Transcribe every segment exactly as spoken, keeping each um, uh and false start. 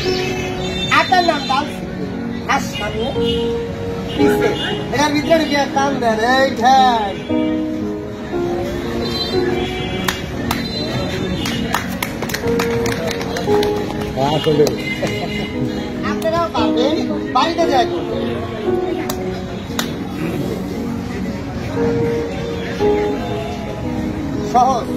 আটার নাম ডাল আর সামনে পিছে এটার ভিতরে গিয়ে কান দেন এই ঠাই আপনারাও পারবেন বাড়িতে যায় সহজ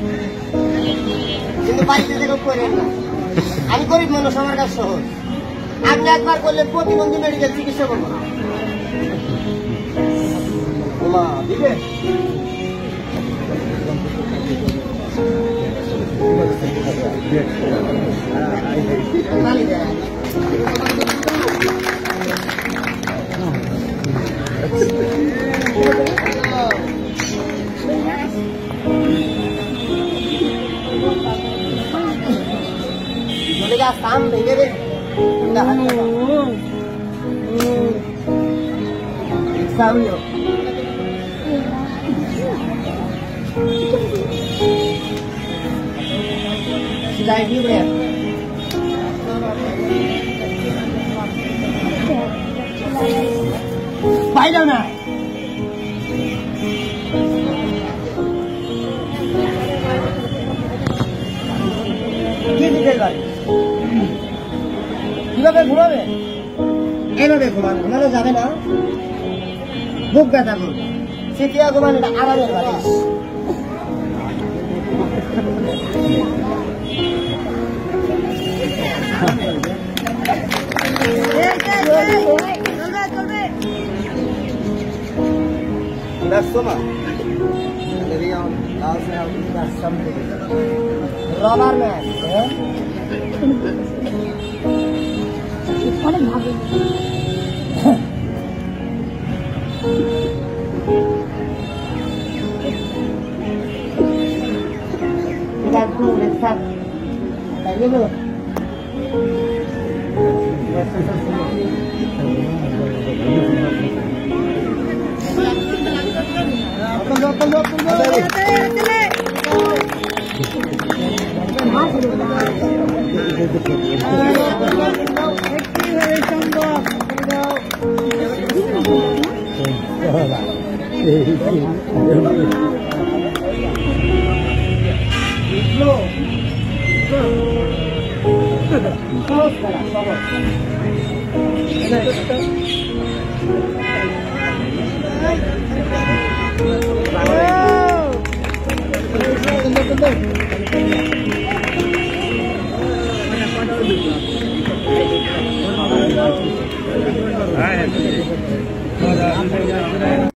কিন্তু বাড়িতে থেকে করেন না আমি গরিব মানুষ আমার কাছে সহজ আপনি একবার করলে প্রতিবন্ধী মেডিকেল চিকিৎসা করবো না দিবে काम देंगे रे सामने सिलाई भी है भाई जाना ये डिटेल भाई কিভাবে ঘুমাবে এইভাবে ঘুমান ঘুমানো যাবে না বুক ব্যথা করবে সিটিয়া ঘুমান এটা আরামের বালিশ রবার ম্যান অনেক ভাবে Hi.